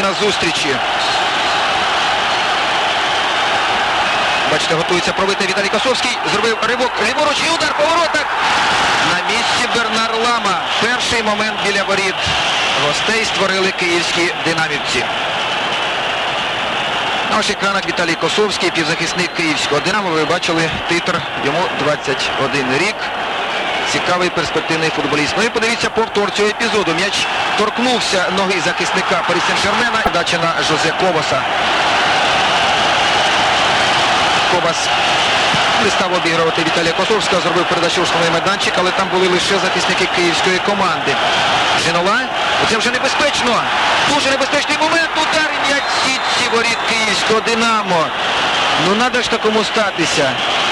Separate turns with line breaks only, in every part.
на зустрічі. Бачите, готується пробити Віталій Косовський. Зробив ривок ліворуч і удар по воротах. На місці Бернар Лама. Перший момент біля воріт гостей створили київські динамівці. На ваших екранах Віталій Косовський, півзахисник київського Динамо. Ви бачили титр, йому 21 рік. Цікавий перспективний футболіст. Ну і подивіться повтор цього епізоду. М'яч торкнувся ноги захисника Парі Сен-Жермена. Подача на Жозе Кобаса. Кобас не став обігрувати Віталія Косовського, зробив передачу у штрафний майданчик, але там були лише захисники київської команди. Жинола, це вже небезпечно, дуже небезпечний момент, удар і м'яч в сітці воріт київського Динамо. Ну, треба ж такому статися.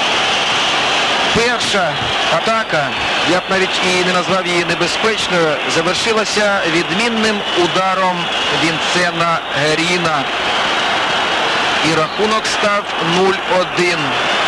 Перша атака, я б навіть і не назвав її небезпечною, завершилася відмінним ударом Вінцена Геріна. І рахунок став 0-1.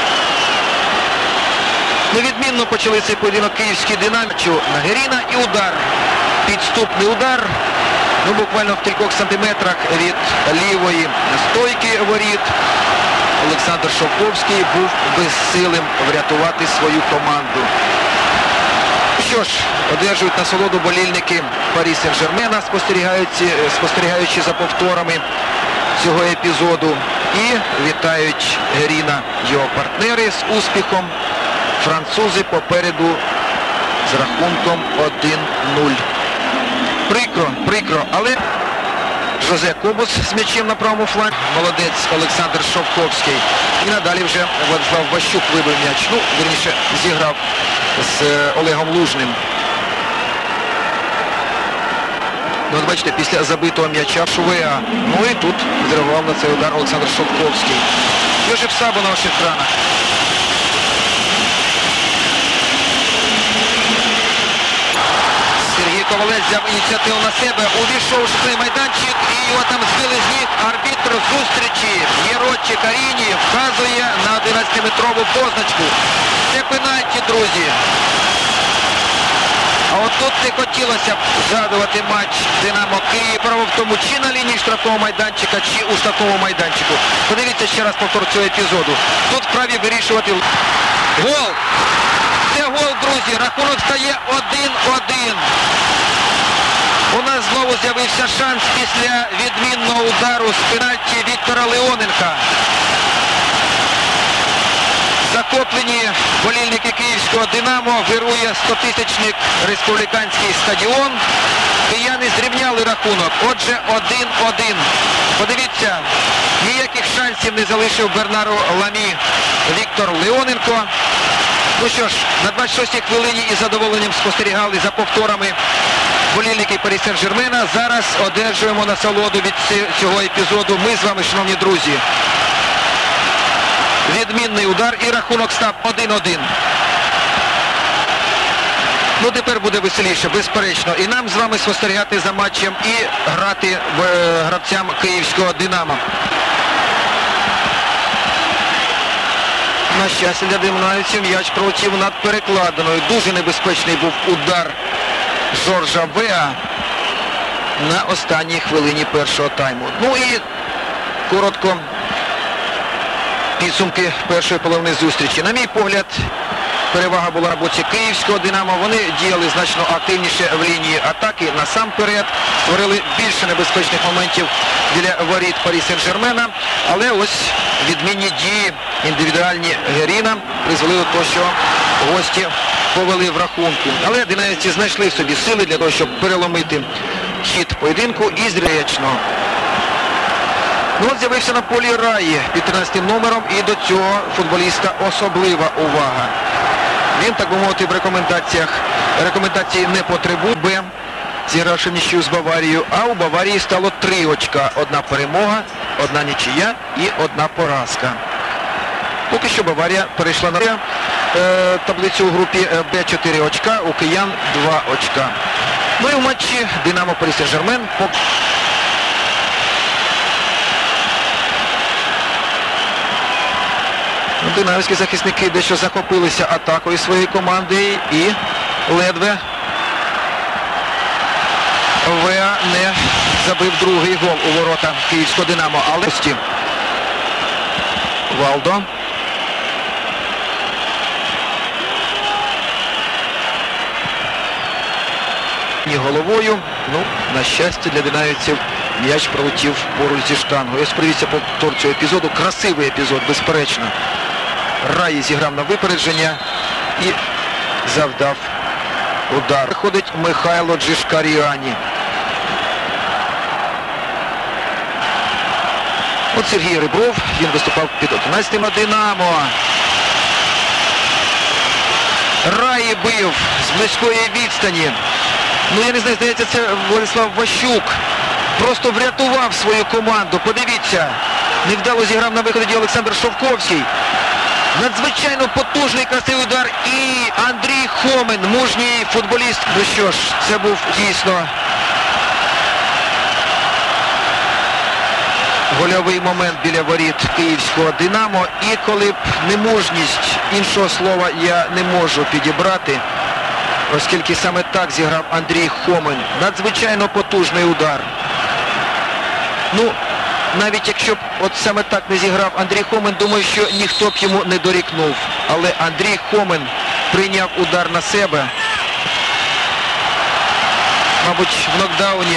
Невідмінно почали цей поєдинок київський Динамо. На Геріна і удар. Підступний удар. Ну, буквально в кількох сантиметрах від лівої стойки воріт. Олександр Шовковський був безсилим врятувати свою команду. Що ж, одержують насолоду болільники Парі Сен-Жермена, спостерігаючи за повторами цього епізоду. І вітають Геріна його партнери з успіхом. Французи попереду з рахунком 1-0. Прикро, але Жозе Кобас з м'ячем на правому флангі. Молодець Олександр Шовковський. І надалі вже Владислав Ващук вибив м'яч. Ну, вірніше, зіграв з Олегом Лужним. Ну, от бачите, після забитого м'яча Шувеа. Ну і тут відреагував на цей удар Олександр Шовковський. Йожеф Сабо на ваших екранах. Сергій Ковалець взяв ініціативу на себе, увійшов у штрафний майданчик і його там збили з ніг. Арбітр зустрічі Єрочі Каріні вказує на 11-метрову позначку. Це пенальті, друзі. А от тут не хотілося б згадувати матч Динамо Київ. Право в тому, чи на лінії штрафного майданчика, чи у штрафному майданчику. Подивіться ще раз повтор цього епізоду. Тут вправі вирішувати. Гол! Це гол, друзі. Рахунок стає 1-1. У нас знову з'явився шанс після відмінного удару з пенальті Віктора Леоненка. Захоплені болільники київського Динамо, вирує 100-тисячник республіканський стадіон. Кияни зрівняли рахунок. Отже, 1-1. Подивіться, ніяких шансів не залишив Бернару Ламі Віктор Леоненко. Ну що ж, на 26-й хвилині із задоволенням спостерігали за повторами болільники Парі Сен-Жермена. Зараз одержуємо насолоду від цього епізоду. Ми з вами, шановні друзі. Відмінний удар і рахунок став 1-1. Ну, тепер буде веселіше, безперечно. І нам з вами спостерігати за матчем і грати гравцям київського Динамо. На щастя для динамівців, м'яч пролетів над перекладиною. Дуже небезпечний був удар Жоржа Веа на останній хвилині першого тайму. Ну і коротко підсумки першої половини зустрічі. На мій погляд, перевага була на боці київського Динамо. Вони діяли значно активніше в лінії атаки. Насамперед створили більше небезпечних моментів біля воріт Парі Сен-Жермена. Але ось відмінні дії індивідуальні Геріна призвели до того, що гості повели в рахунку. Але динамівці знайшли в собі сили для того, щоб переломити хід поєдинку і зрячно. Ну от з'явився на полі Раї під 13-м номером, і до цього футболіста особлива увага. Він, так би мовити, в рекомендації не потребує, зігравши в нічию з Баварією, а у Баварії стало 3 очка. 1 перемога, 1 нічия і 1 поразка. Поки що Баварія перейшла на таблицю у групі Б 4 очка, у киян 2 очка. Ну і в матчі Динамо Парі Сен-Жермен. Динамівські захисники дещо захопилися атакою своєї команди і ледве Веа не забив другий гол у ворота київського «Динамо». Але Валдо. Головою. Ну, на щастя для динамівців, м'яч пролетів поруч зі штангою. Ось привівся повтор цього епізоду. Красивий епізод, безперечно. Раї зіграв на випередження і завдав удар. Виходить Михайло Джишкаріані. От Сергій Ребров, він виступав під 11-м на «Динамо». Раї бив з близької відстані. Ну, я не знаю, здається, це Владислав Ващук. Просто врятував свою команду. Подивіться, невдало зіграв на виході Олександр Шовковський. Надзвичайно потужний, красивий удар. І Андрій Хомин, мужній футболіст. Ну що ж, це був дійсно гольовий момент біля воріт київського «Динамо». І коли б не мужність, іншого слова я не можу підібрати, оскільки саме так зіграв Андрій Хомин. Надзвичайно потужний удар. Ну, навіть якщо б от саме так не зіграв Андрій Хомин, думаю, що ніхто б йому не дорікнув. Але Андрій Хомин прийняв удар на себе. Мабуть, в нокдауні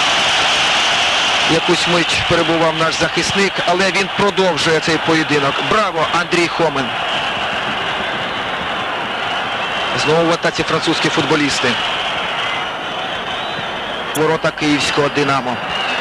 якусь мить перебував наш захисник, але він продовжує цей поєдинок. Браво, Андрій Хомин. Знову в атаці французькі футболісти. Ворота київського «Динамо».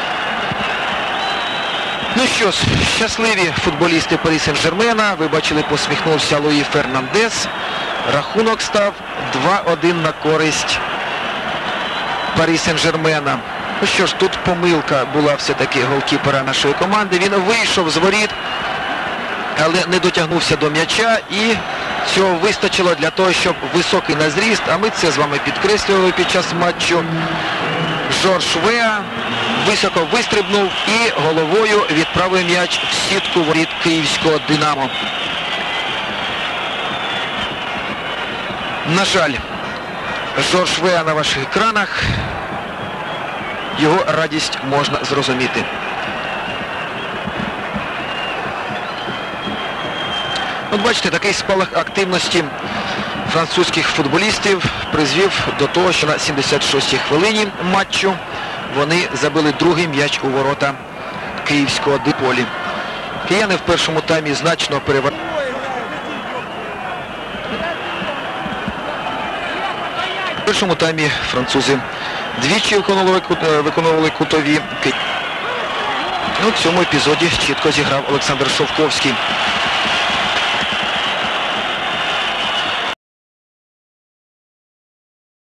Ну що ж, щасливі футболісти Парі Сен-Жермена. Ви бачили, посміхнувся Луї Фернандес. Рахунок став 2-1 на користь Парі Сен-Жермена. Ну що ж, тут помилка була все-таки голкіпера нашої команди. Він вийшов з воріт, але не дотягнувся до м'яча, і цього вистачило для того, щоб високий на зріст, а ми це з вами підкреслювали під час матчу. Жорж Веа високо вистрибнув і головою відправив м'яч в сітку воріт київського «Динамо». На жаль, Жорж Веа на ваших екранах. Його радість можна зрозуміти. От бачите, такий спалах активності французьких футболістів призвів до того, що на 76-й хвилині матчу вони забили другий м'яч у ворота київського «Диполі». Кияни в першому таймі значно переважали. В першому таймі французи двічі виконували кутові. Ну, в цьому епізоді чітко зіграв Олександр Шовковський.